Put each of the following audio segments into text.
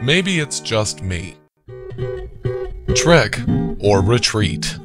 Maybe it's just me. Trick or retreat?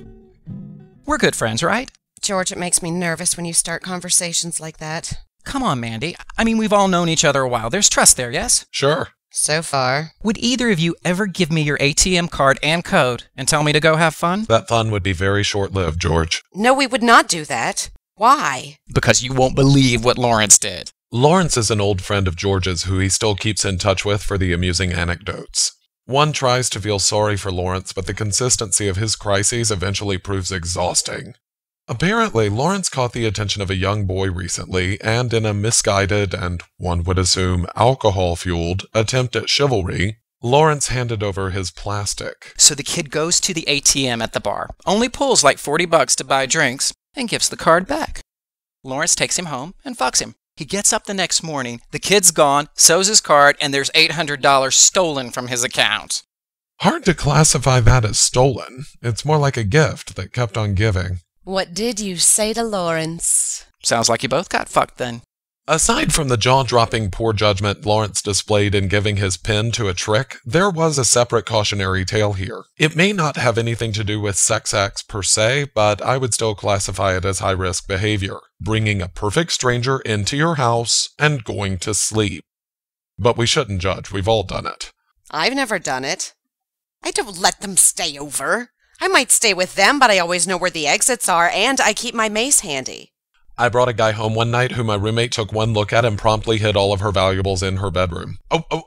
We're good friends, right? George, it makes me nervous when you start conversations like that. Come on, Mandy. I mean, we've all known each other a while. There's trust there, yes? Sure. So far. Would either of you ever give me your ATM card and code and tell me to go have fun? That fun would be very short-lived, George. No, we would not do that. Why? Because you won't believe what Lawrence did. Lawrence is an old friend of George's who he still keeps in touch with for the amusing anecdotes. One tries to feel sorry for Lawrence, but the consistency of his crises eventually proves exhausting. Apparently, Lawrence caught the attention of a young boy recently, and in a misguided and, one would assume, alcohol-fueled attempt at chivalry, Lawrence handed over his plastic. So the kid goes to the ATM at the bar, only pulls like $40 to buy drinks, and gives the card back. Lawrence takes him home and fucks him. He gets up the next morning, the kid's gone, so's his card, and there's $800 stolen from his account. Hard to classify that as stolen. It's more like a gift that kept on giving. What did you say to Lawrence? Sounds like you both got fucked then. Aside from the jaw-dropping poor judgment Lawrence displayed in giving his pen to a trick, there was a separate cautionary tale here. It may not have anything to do with sex acts per se, but I would still classify it as high-risk behavior, bringing a perfect stranger into your house and going to sleep. But we shouldn't judge, we've all done it. I've never done it. I don't let them stay over. I might stay with them, but I always know where the exits are, and I keep my mace handy. I brought a guy home one night who my roommate took one look at and promptly hid all of her valuables in her bedroom.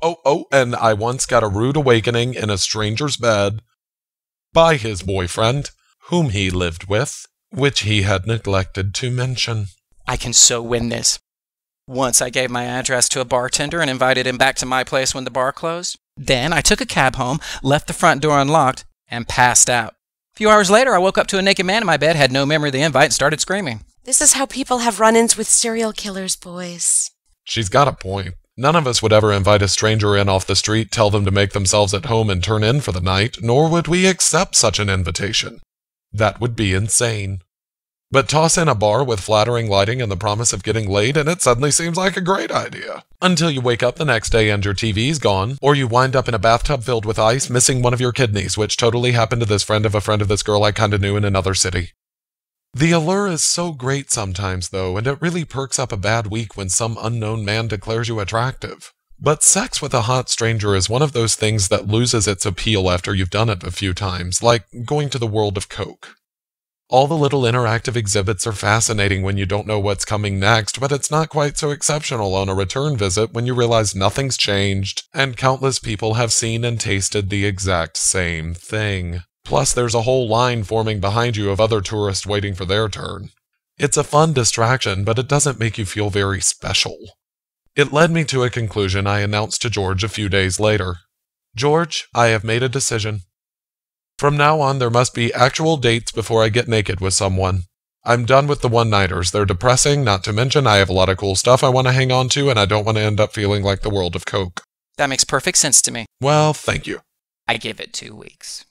And I once got a rude awakening in a stranger's bed by his boyfriend, whom he lived with, which he had neglected to mention. I can so win this. Once I gave my address to a bartender and invited him back to my place when the bar closed. Then I took a cab home, left the front door unlocked, and passed out. A few hours later, I woke up to a naked man in my bed, had no memory of the invite, and started screaming. This is how people have run-ins with serial killers, boys. She's got a point. None of us would ever invite a stranger in off the street, tell them to make themselves at home and turn in for the night, nor would we accept such an invitation. That would be insane. But toss in a bar with flattering lighting and the promise of getting laid, and it suddenly seems like a great idea. Until you wake up the next day and your TV's gone, or you wind up in a bathtub filled with ice, missing one of your kidneys, which totally happened to this friend of this girl I kinda knew in another city. The allure is so great sometimes, though, and it really perks up a bad week when some unknown man declares you attractive. But sex with a hot stranger is one of those things that loses its appeal after you've done it a few times, like going to the World of Coke. All the little interactive exhibits are fascinating when you don't know what's coming next, but it's not quite so exceptional on a return visit when you realize nothing's changed, and countless people have seen and tasted the exact same thing. Plus, there's a whole line forming behind you of other tourists waiting for their turn. It's a fun distraction, but it doesn't make you feel very special. It led me to a conclusion I announced to George a few days later. George, I have made a decision. From now on, there must be actual dates before I get naked with someone. I'm done with the one-nighters. They're depressing, not to mention I have a lot of cool stuff I want to hang on to, and I don't want to end up feeling like the World of Coke. That makes perfect sense to me. Well, thank you. I give it 2 weeks.